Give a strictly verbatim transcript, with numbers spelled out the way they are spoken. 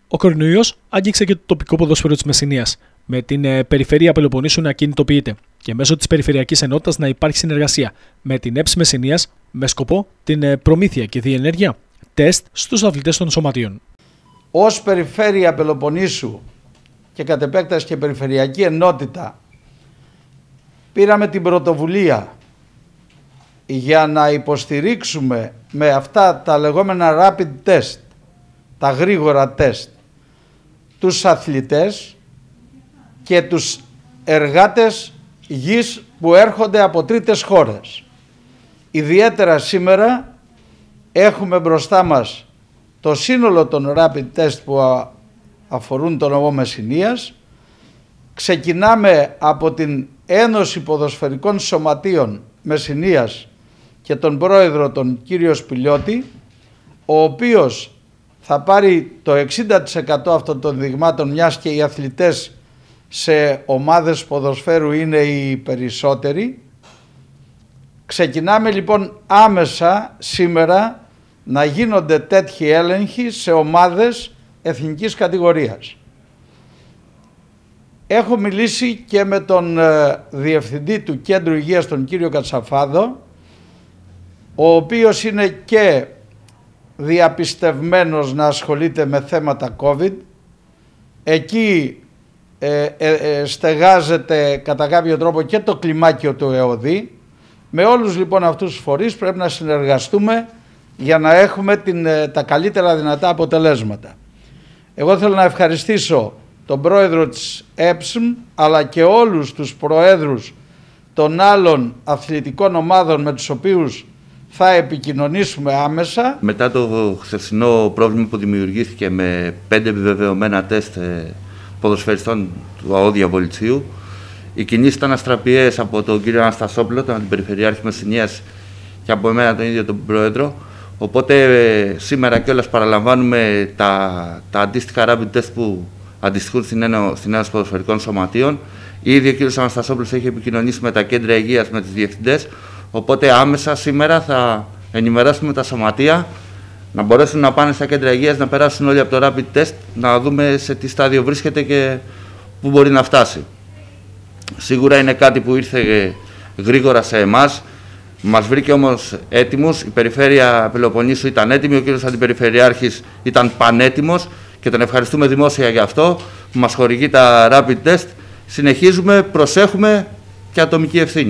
Ο κορονοϊός άγγιξε και το τοπικό ποδόσφαιρο της Μεσσηνίας, με την ε, περιφέρεια Πελοποννήσου να κινητοποιείται και μέσω της Περιφερειακής Ενότητας να υπάρχει συνεργασία με την ΕΠΣ Μεσσηνίας με σκοπό την ε, προμήθεια και διενέργεια τεστ στους αθλητές των σωματείων. Ως Περιφέρεια Πελοποννήσου και κατ' επέκταση και Περιφερειακή Ενότητα πήραμε την πρωτοβουλία για να υποστηρίξουμε με αυτά τα λεγόμενα rapid test, τα γρήγορα τεστ, τους αθλητές και τους εργάτες γης που έρχονται από τρίτες χώρες. Ιδιαίτερα σήμερα έχουμε μπροστά μας το σύνολο των rapid test που αφορούν τον νομό Μεσσηνίας. Ξεκινάμε από την Ένωση Ποδοσφαιρικών Σωματείων Μεσσηνίας και τον πρόεδρο τον κύριο Σπηλιώτη, ο οποίος θα πάρει το εξήντα τοις εκατό αυτών των δειγμάτων, μιας και οι αθλητές σε ομάδες ποδοσφαίρου είναι οι περισσότεροι. Ξεκινάμε λοιπόν άμεσα σήμερα να γίνονται τέτοιοι έλεγχοι σε ομάδες εθνικής κατηγορίας. Έχω μιλήσει και με τον ε, Διευθυντή του Κέντρου Υγείας, τον κύριο Κατσαφάδο, ο οποίος είναι και διαπιστευμένος να ασχολείται με θέματα COVID. Εκεί ε, ε, ε, στεγάζεται κατά κάποιο τρόπο και το κλιμάκιο του ΕΟΔΗ. Με όλους λοιπόν αυτούς τους φορείς πρέπει να συνεργαστούμε για να έχουμε την, ε, τα καλύτερα δυνατά αποτελέσματα. Εγώ θέλω να ευχαριστήσω τον πρόεδρο της ΕΠΣΜ αλλά και όλους τους προέδρους των άλλων αθλητικών ομάδων με τους οποίους θα επικοινωνήσουμε άμεσα. Μετά το χθεσινό πρόβλημα που δημιουργήθηκε με πέντε επιβεβαιωμένα τεστ ποδοσφαιριστών του ΑΟ Διαβολιτσίου, οι κινήσεις ήταν αστραπιαίες από τον κύριο Αναστασόπουλο, τον Αντιπεριφερειάρχη Μεσσηνίας, και από εμένα τον ίδιο τον πρόεδρο. Οπότε σήμερα κιόλας παραλαμβάνουμε τα, τα αντίστοιχα rapid test που αντιστοιχούν στην Ένωση Ποδοσφαιρικών Σωματείων. Ήδη ο κ. Αναστασόπουλος έχει επικοινωνήσει με τα κέντρα υγείας, με τους διευθυντές. Οπότε άμεσα σήμερα θα ενημερώσουμε τα σωματεία να μπορέσουν να πάνε στα κέντρα υγείας, να περάσουν όλοι από το rapid test, να δούμε σε τι στάδιο βρίσκεται και πού μπορεί να φτάσει. Σίγουρα είναι κάτι που ήρθε γρήγορα σε εμάς. Μας βρήκε όμως έτοιμους. Η Περιφέρεια Πελοποννήσου ήταν έτοιμη, ο κ. Αντιπεριφερειάρχης ήταν πανέτοιμος και τον ευχαριστούμε δημόσια για αυτό που μας χορηγεί τα rapid test. Συνεχίζουμε, προσέχουμε και ατομική ευθύνη.